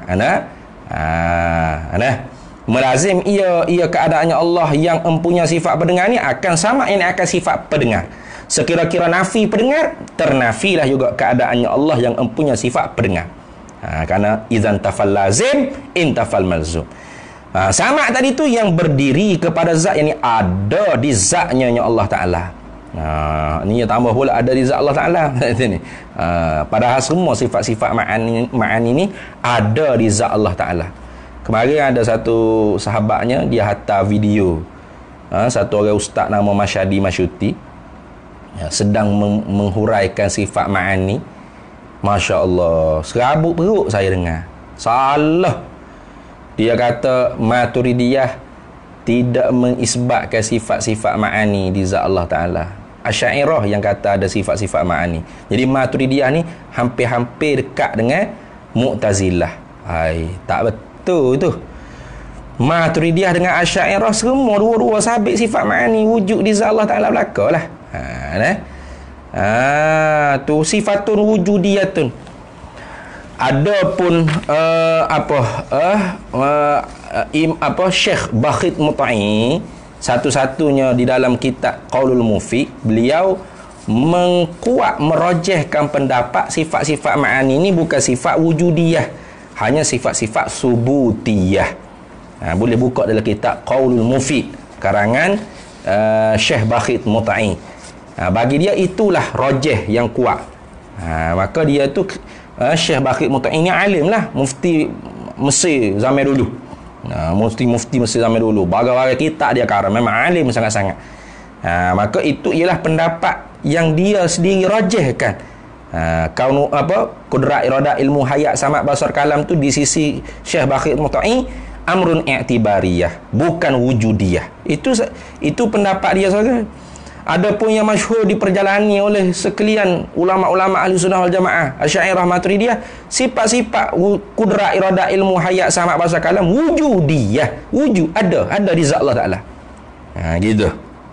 A: Melazim ia keadaannya Allah yang empunya sifat pendengar ni akan sama, ini akan sifat pendengar. Sekira-kira nafi pendengar, ternafilah juga keadaannya Allah yang empunya sifat pendengar. Kerana idzan tafal lazim intafal malzum. Sama tadi tu yang berdiri kepada zat yang ada di zatnya Allah Ta'ala. Ini tambah pula ada di zat Allah Ta'ala. Padahal semua sifat-sifat ma'ani ni ada di zat Allah Ta'ala. Kemarin ada satu sahabatnya, dia hantar video satu orang ustaz nama Masyadi Masyuti sedang menghuraikan sifat ma'ani. Masya Allah, serabut perut saya dengar. Salah. Dia kata Maturidiyah tidak mengisbatkan sifat-sifat ma'ani di zat Allah Ta'ala. Asy'ariyah yang kata ada sifat-sifat ma'ani. Jadi Maturidiyah ni hampir-hampir dekat dengan Mu'tazilah. Tak betul tu. Maturidiyah dengan Asy'ariyah semua dua-dua sabit sifat ma'ani wujud di zat Allah Ta'ala belakalah. Tu sifatun wujudiyatun. Adapun Syekh Bakhit Mut'i, satu-satunya di dalam kitab Qaulul Mufid, beliau merojehkan pendapat sifat-sifat ma'ani ini bukan sifat wujudiyah, hanya sifat-sifat subutiyah. Boleh buka dalam kitab Qaulul Mufid karangan Syekh Bakhit Mut'i. Bagi dia itulah rojeh yang kuat. Maka dia tu Syekh Bakhit Mut'i ini alim lah, mufti Mesir zaman dulu. Mufti Mesir zaman dulu. Bagai-bagai kitab dia karang, memang alim sangat-sangat. Maka itu ialah pendapat yang dia sendiri rajihkan. Kudrat iradah ilmu hayat samat basar kalam tu di sisi Syekh Bakhit Mut'i amrun i'tibariyah, bukan wujudiyah. Itu pendapat dia sahaja. Adapun yang masyhur diperjalani oleh sekalian ulama-ulama ahli sunnah wal jamaah, Asy'ariyah Maturidiyah, sifat-sifat kudrat iradah ilmu hayat samat bahasa kalam wujudiyah, wujud ada di zat Allah Ta'ala. Gitu.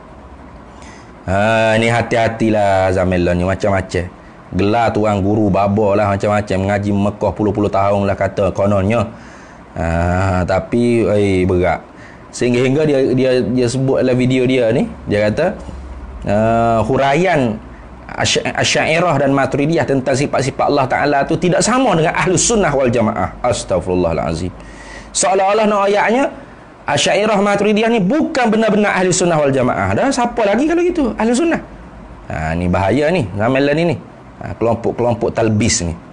A: Ni hati-hatilah zaman ni, macam-macam gelar tuan guru baba lah, macam-macam mengaji Mekah puluh-puluh tahun lah kata kononnya. Tapi berat. Sehingga dia sebut dalam video dia ni, dia kata huraian Asy'ariyah dan Maturidiyah tentang sifat-sifat Allah Ta'ala tu tidak sama dengan Ahlus Sunnah wal Jamaah. Astaghfirullahalazim. Seolah-olah nak ayatnya Asy'ariyah Maturidiyah ni bukan benar-benar Ahlus Sunnah wal Jamaah. Dah siapa lagi kalau gitu Ahlus Sunnah? Ni bahaya ni zaman ni. Kelompok-kelompok talbis ni.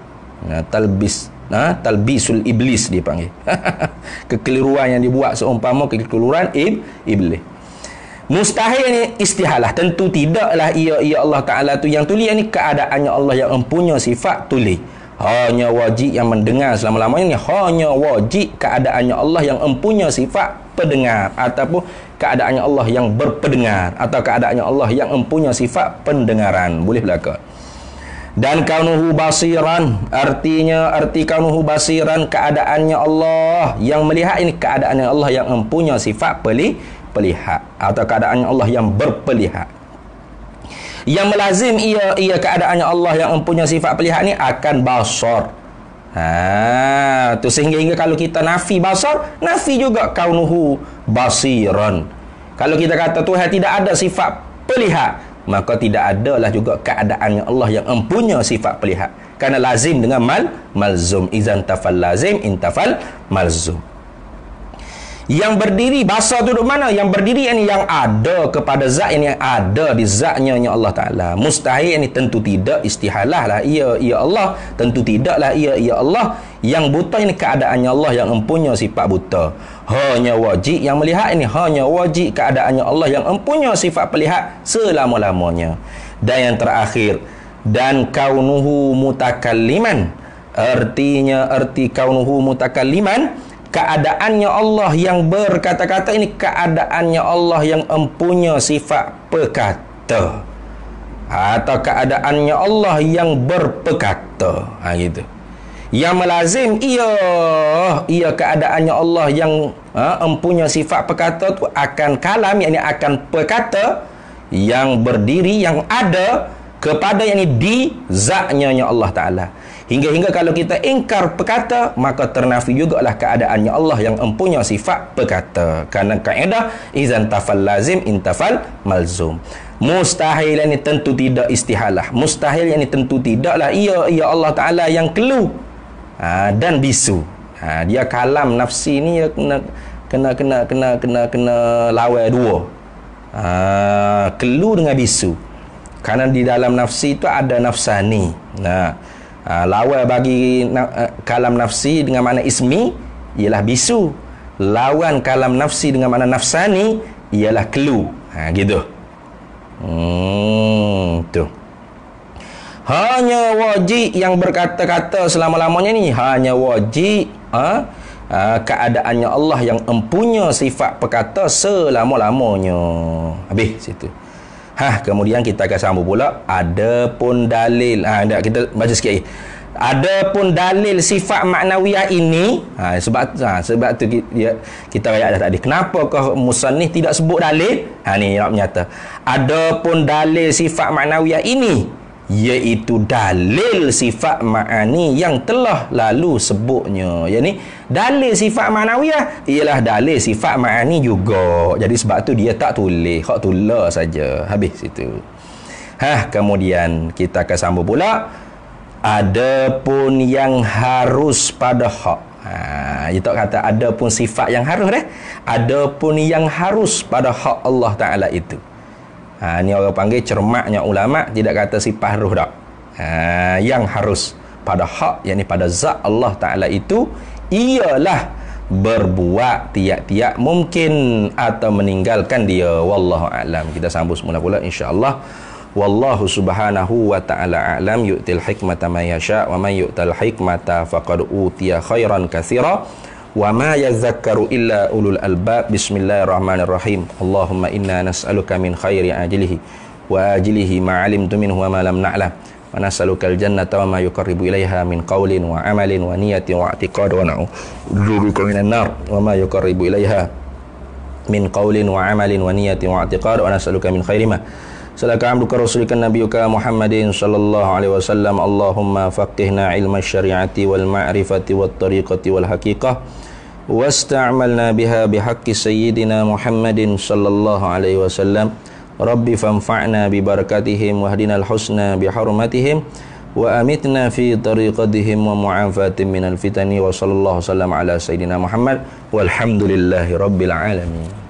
A: Talbisul iblis dia panggil. Kekeliruan yang dibuat seumpama kekeliruan iblis. Mustahil ni istihalah, tentu tidaklah ia Allah Ta'ala tu yang tuli. Ini keadaannya Allah yang empunya sifat tuli. Hanya wajib yang mendengar selama-lamanya, hanya wajib keadaannya Allah yang empunya sifat pendengar, ataupun keadaannya Allah yang berpendengar, atau keadaannya Allah yang empunya sifat pendengaran. Boleh belaka. Dan kaunuhu basiran, arti kaunuhu basiran, keadaannya Allah yang melihat, ini keadaannya Allah yang empunya sifat pelihat, atau keadaannya Allah yang berpelihat. Yang melazim ia keadaannya Allah yang empunya sifat pelihat ni akan basar. Tu sehingga kalau kita nafi basar, nafi juga kaunuhu basiran. Kalau kita kata Tuhan tidak ada sifat pelihat, maka tidak adalah juga keadaannya Allah yang empunya sifat pelihat. Kerana lazim dengan malzum. Izan tafal lazim intafal malzum. Yang berdiri, basar tu duduk mana? Yang berdiri ini yang ada kepada zat, yang ada di zatnya Allah Ta'ala. Mustahil ini tentu tidak, istihalah lah ia Allah, tentu tidaklah ia Allah. Yang buta ini keadaannya Allah yang empunya sifat buta. Hanya wajib yang melihat ini, hanya wajib keadaannya Allah yang empunya sifat pelihat selama-lamanya. Dan yang terakhir, dan kaunuhu mutakalliman, arti kaunuhu mutakalliman, keadaannya Allah yang berkata-kata, ini keadaannya Allah yang empunya sifat berkata, atau keadaannya Allah yang berperkata. Gitu. Yang melazim ia keadaannya Allah yang empunya sifat perkata tu akan kalam, yakni akan perkata yang berdiri, yang ada kepada yakni di zatnya Allah Ta'ala. Hingga kalau kita ingkar perkata, maka ternafi jugalah keadaannya Allah yang empunya sifat perkata. Karena kaedah izan tafal lazim intafal malzum. Mustahil ini tentu tidak istihalah. Mustahil ini tentu tidaklah ia Allah Ta'ala yang kelu dan bisu. Dia kalam nafsi ni kena lawai dua. Kelu dengan bisu. Karena di dalam nafsi itu ada nafsani. Lawan bagi kalam nafsi dengan makna ismi ialah bisu. Lawan kalam nafsi dengan makna nafsani ialah kelu. Gitu. Tu. Hanya wajib yang berkata-kata selama-lamanya ni, hanya wajib keadaannya Allah yang empunya sifat perkata selama-lamanya. Habis situ. Kemudian kita akan sambung pula, ada pun dalil. Kita baca sikit lagi. Ada pun dalil sifat maknawiyah ini. Sebab tu kita ayat dah tadi. Kenapakah musannif tidak sebut dalil? Ni nak menyata. Ada pun dalil sifat maknawiyah ini, iaitu dalil sifat ma'ani yang telah lalu sebutnya. Yani dalil sifat ma'nawiyah ialah dalil sifat ma'ani juga. Jadi sebab tu dia tak tulis, hak tulah saja. Habis situ. Kemudian kita akan sambung pula. Adapun yang harus pada hak. Dia tak kata ada pun sifat yang harus dah. Adapun yang harus pada hak Allah Ta'ala itu. Ni orang panggil cermaknya ulama, tidak kata sifat ruh dak. Yang harus pada hak, yakni pada zat Allah Ta'ala itu, ialah berbuat tiap-tiap mungkin atau meninggalkan dia. Wallahu a'lam. Kita sambung semula pula insya-Allah. Wallahu subhanahu wa ta'ala a'lam. Yu'til hikmata ma yasha' wa man yu'tal hikmata faqad utiya khairan katsira. Wa ma yadhakkaru illa ulul albab. Bismillahirrahmanirrahim. Allahumma inna nas'aluka min khairi ajilihi wa ajilihi ma 'alimtu minhu wa ma lam na'lam. Wa nas'aluka al-jannata wa ma yuqarribu ilaiha min qawlin wa 'amalin wa niyatin wa i'tiqad wa na'udzubika minan nar wa ma yuqarribu ilaiha min qawlin wa 'amalin wa niyatin wa i'tiqad wa nas'aluka min khairi ma salaka 'abduka rasulika nabiyyuka Muhammadin sallallahu alaihi wasallam. Allahumma faqihna 'ilma syari'ati wal ma'rifati wat tariqati wal haqiqah wasta'malna biha bihaqqi sayyidina Muhammadin sallallahu alaihi wasallam. Rabbi fanfa'na bi barakatihim wahdinal husna bi hurmatihim wa amitna fi tariqatihim wa mu'afatin minal fitani wa sallallahu sallam ala sayyidina Muhammad walhamdulillahi rabbil alamin.